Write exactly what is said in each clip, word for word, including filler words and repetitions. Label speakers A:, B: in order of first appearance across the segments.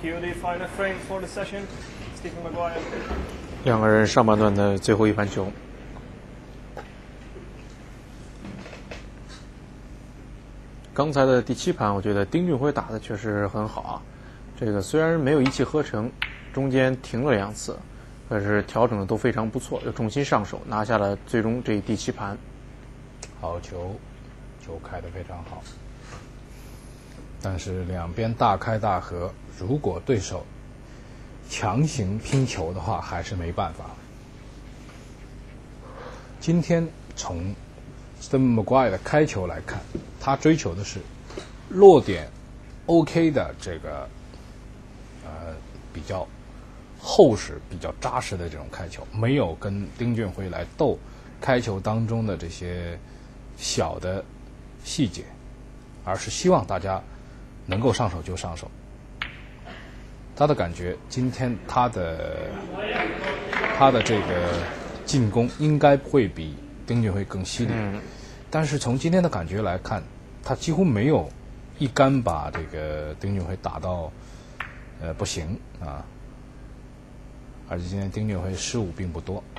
A: Cue the final frame for the session. Stephen Maguire.
B: 两个人上半段的最后一盘球。刚才的第七盘，我觉得丁俊晖打的确实很好啊。这个虽然没有一气呵成，中间停了两次，可是调整的都非常不错，又重新上手，拿下了最终这第七盘。
C: 好球，球开得非常好。但是两边大开大合，如果对手强行拼球的话，还是没办法。今天从 Stephen Maguire 的开球来看，他追求的是落点 OK 的这个呃比较厚实、比较扎实的这种开球，没有跟丁俊晖来斗开球当中的这些小的细节，而是希望大家能够上手就上手。他的感觉，今天他的他的这个进攻应该会比丁俊晖更犀利，嗯、但是从今天的感觉来看，他几乎没有一杆把这个丁俊晖打到呃不行啊，而且今天丁俊晖失误并不多。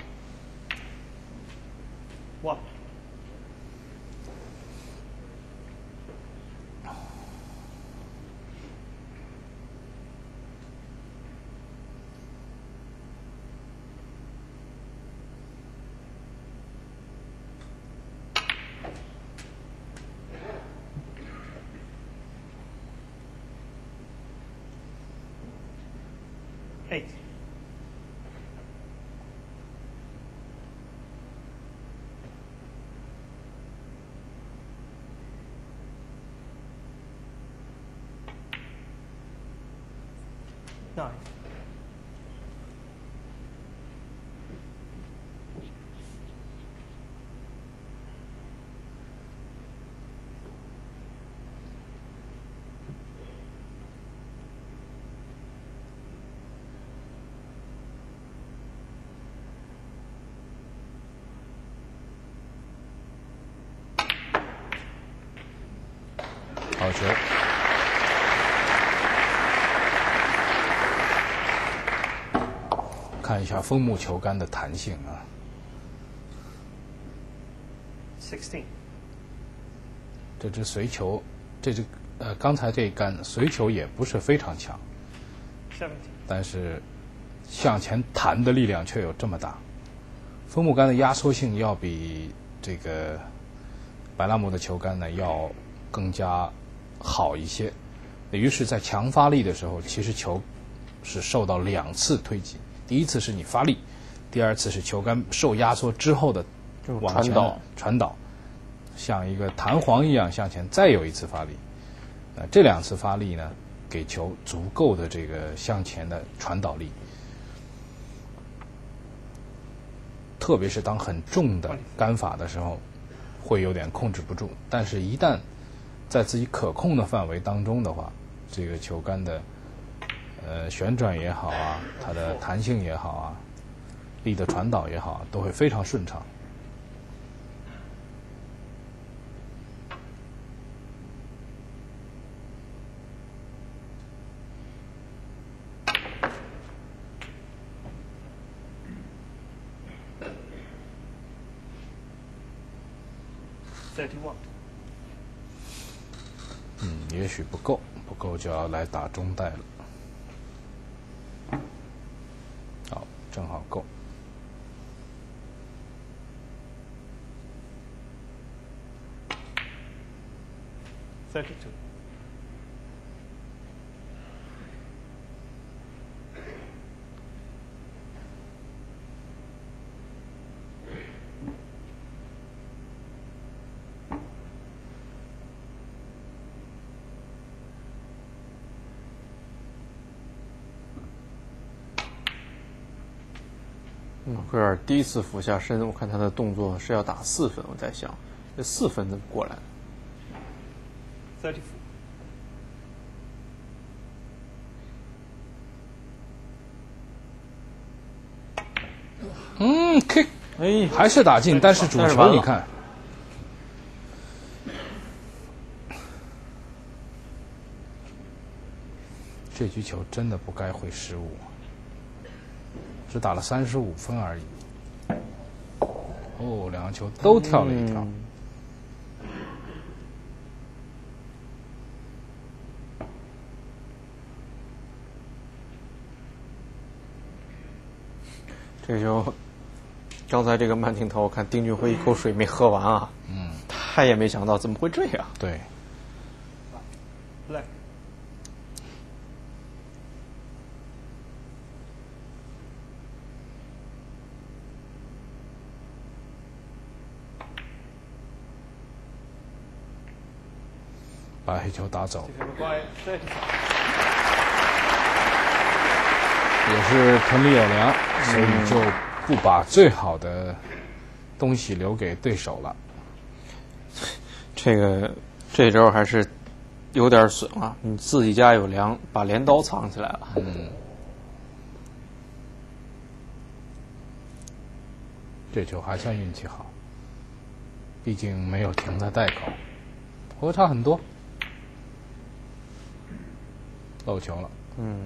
A: 哇！Eight. Nine.
C: 好球！看一下枫木球杆的弹性啊。
A: Sixteen。
C: 这只随球，这只呃刚才这一杆随球也不是非常强，
A: Seventeen。
C: 但是向前弹的力量却有这么大。枫木杆的压缩性要比这个白拉姆的球杆呢要更加好一些，于是在强发力的时候，其实球是受到两次推挤，第一次是你发力，第二次是球杆受压缩之后的往前
B: 传导，
C: 传导，像一个弹簧一样向前再有一次发力。呃，这两次发力呢，给球足够的这个向前的传导力，特别是当很重的杆法的时候，会有点控制不住。但是，一旦在自己可控的范围当中的话，这个球杆的呃旋转也好啊，它的弹性也好啊，力的传导也好啊，都会非常顺畅。
A: Thirty-one。
C: 嗯，也许不够，不够就要来打中带了。好，正好够。
A: Thirty-two。
B: 嗯，科尔第一次俯下身，我看他的动作是要打四分，我在想，这四分怎么过来
A: ？Thirty-four。
C: 嗯 ，kick，
B: 哎，
C: 还是打进，但是主球你看， 这局球真的不该会失误，只打了三十五分而已。哦，两个球都跳了一跳。
B: 嗯这个球，刚才这个慢镜头，我看丁俊晖一口水没喝完啊。
C: 嗯，
B: 他也没想到怎么会这样。
C: 对。
A: Black。
C: 把黑球打走，
A: Stephen Maguire thirty-five。
C: 也是屯里有粮，所以就不把最好的东西留给对手了。
B: 这个这招还是有点损啊！你自己家有粮，把镰刀藏起来了。
C: 嗯，这球还算运气好，毕竟没有停在带口，不过差很多，漏球了。
B: 嗯。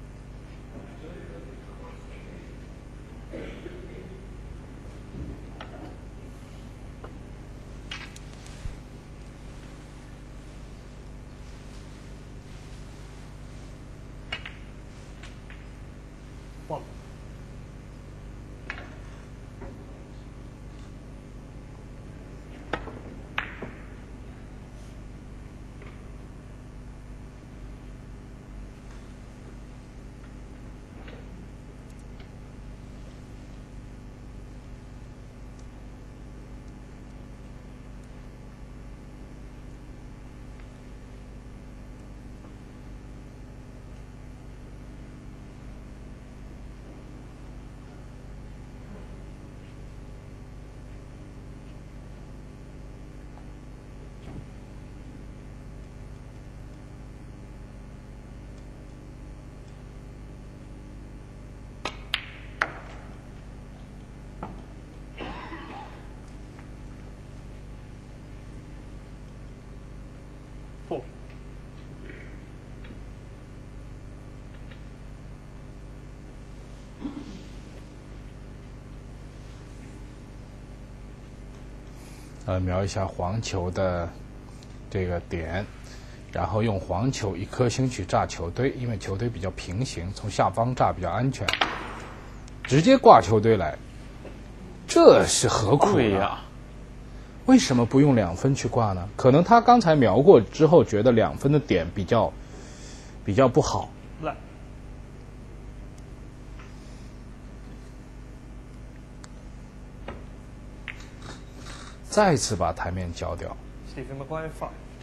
A: One。Four。
C: 呃，瞄一下黄球的这个点，然后用黄球一颗星去炸球堆，因为球堆比较平行，从下方炸比较安全。直接挂球堆来，这是何苦
B: 对呀、
C: 啊？为什么不用两分去挂呢？可能他刚才瞄过之后，觉得两分的点比较比较不好。
A: Black。
C: 再次把台面交掉。
A: Stephen Maguire five。